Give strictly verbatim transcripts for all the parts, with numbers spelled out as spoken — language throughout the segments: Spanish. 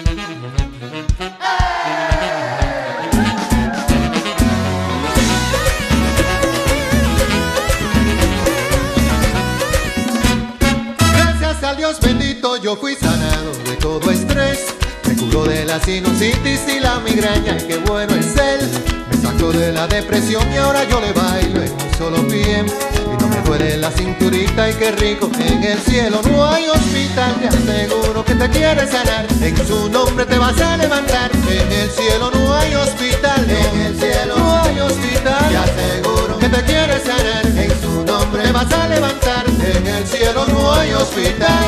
Gracias al Dios bendito yo fui sanado de todo estrés. Me curó de la sinusitis y la migraña, y qué bueno es Él. Me sacó de la depresión y ahora yo le bailo en un solo pie. Y no me duele la cinturita, y qué rico. En el cielo no hay hospital, te aseguro que te quiere sanar. En su nombre te vas a levantar. En el cielo no hay hospital, en el cielo no hay hospital, te aseguro que te quiere sanar. En su nombre te vas a levantar. En el cielo no hay hospital.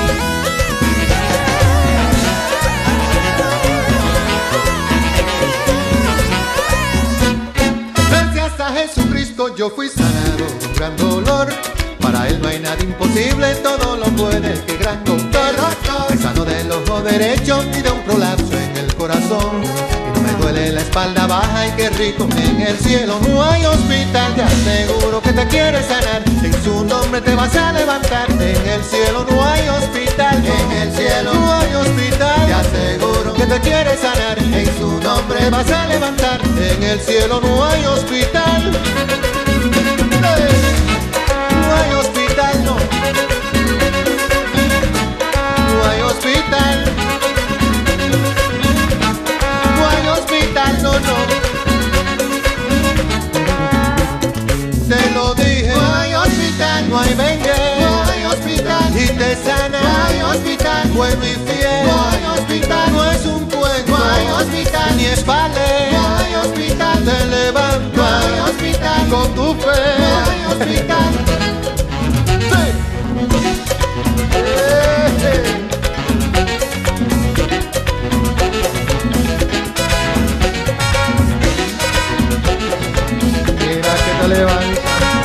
A Jesucristo yo fui sanado de un gran dolor. Para Él no hay nada imposible, todo lo puede, qué gran doctor. Me sano del ojo derecho y de un prolapso en el corazón. Y no me duele la espalda baja, y qué rico. En el cielo no hay hospital, te aseguro que te quiere sanar. En su nombre te vas a levantar. En el cielo no hay hospital, en el cielo no hay hospital, te aseguro que te quiere sanar. En su nombre te vas a levantar. En el cielo no hay hospital. No hay hospital, no. No hay hospital. No hay hospital, no, no. Te lo dije. No hay hospital. No hay vengue. No hay hospital. Y te sana. No hay hospital. Bueno y fiel. No hay hospital. No es un cuento. No hay hospital. Ni es vale. No hay hospital. Te levantas. No hay hospital. Con tu fe. No hay hospital. Sí. Eh, eh. Mira que te levantas.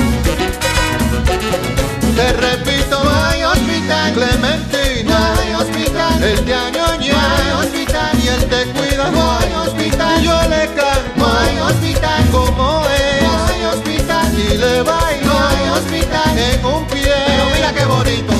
Te repito, no hay hospital. Clementina, no hay hospital. Él te añoña, no hay hospital. Y él te cuida, no hay hospital. Yo le canto, no hay hospital. Como es, no hay hospital. Y le bailo, no hay hospital. En un pie, pero mira qué bonito.